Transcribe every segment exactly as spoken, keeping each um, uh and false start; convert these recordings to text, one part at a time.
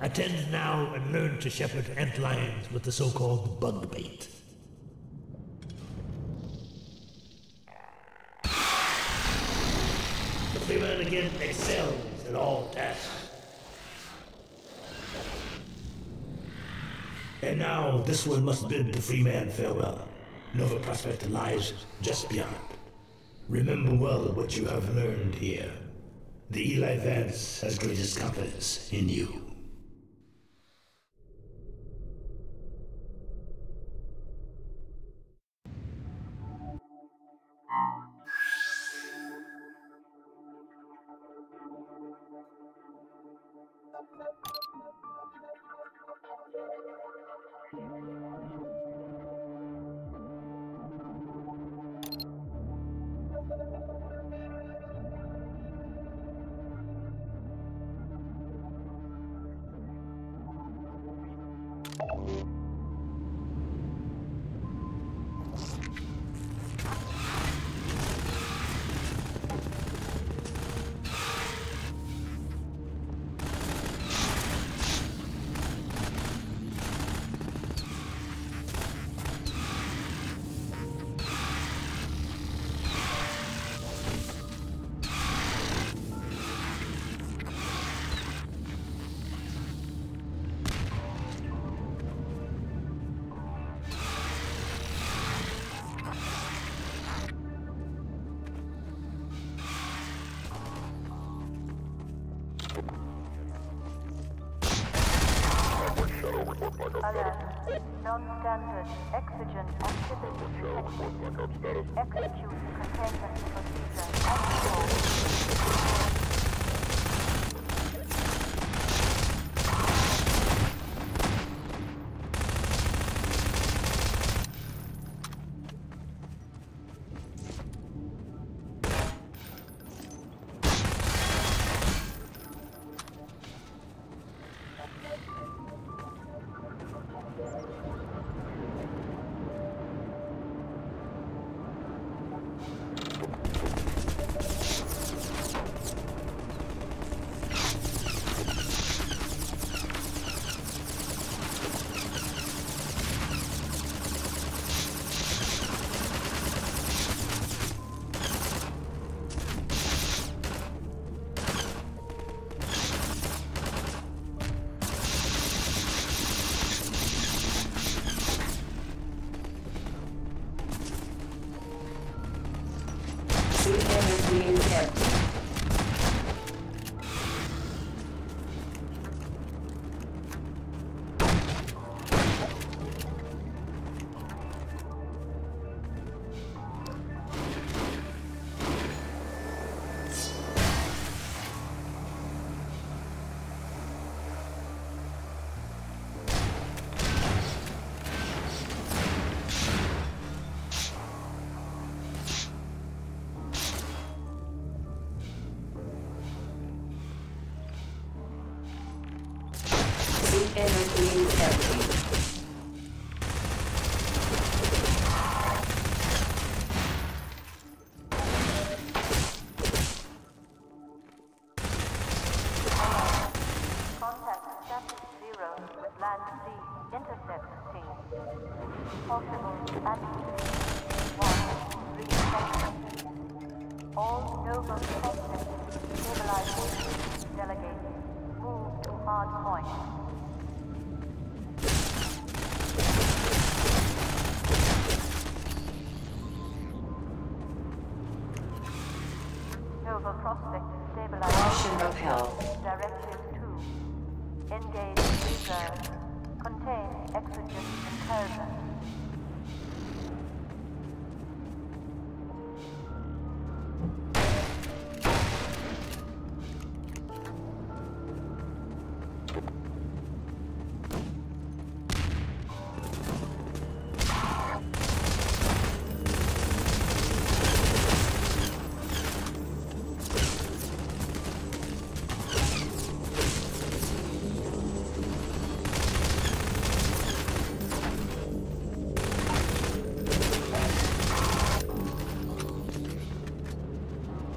Attend now and learn to shepherd ant lions with the so-called bug bait. The Freeman again excels at all tasks. And now this one must bid the Freeman farewell. Nova Prospect lies just beyond. Remember well what you have learned here. The Eli Vance has greatest confidence in you. Alert. Non-standard exigent activity detected. Execute containment procedure and energy empty. Contact status zero with Land C intercept team. Possible activity one reinfection. All Nova Prospect stabilization delegated. Move to hard point. Nova Prospect stabilization. Caution of hell. Directive two. Engage reserve. Contain exigent incursion.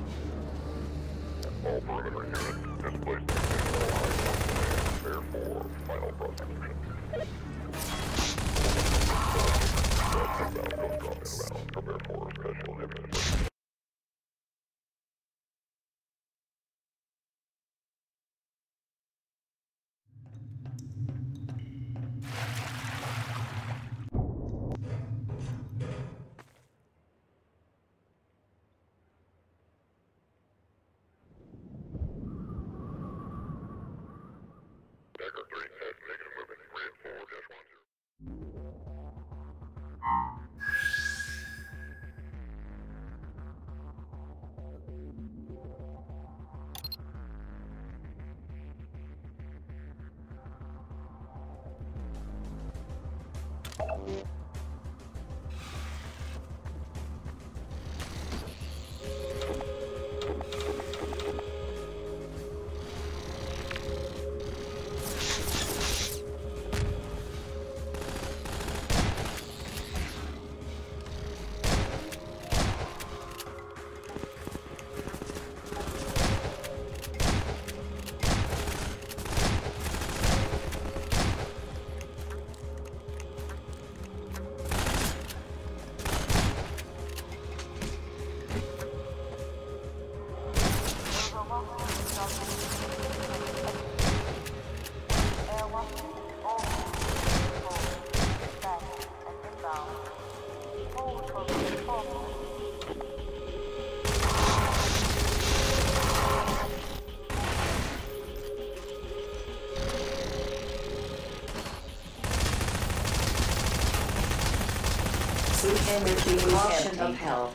All perimeter units displaced. Therefore, Energy caution of health.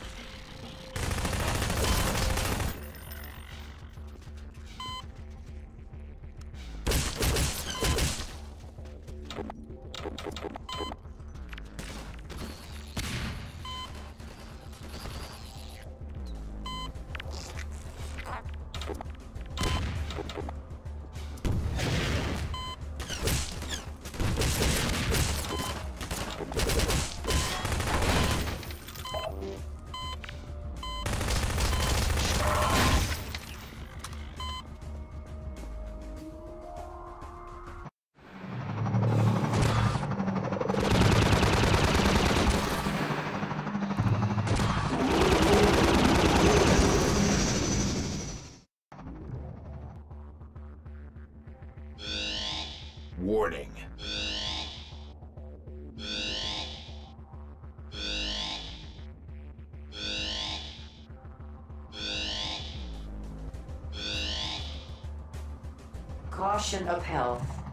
Warning. Caution of health.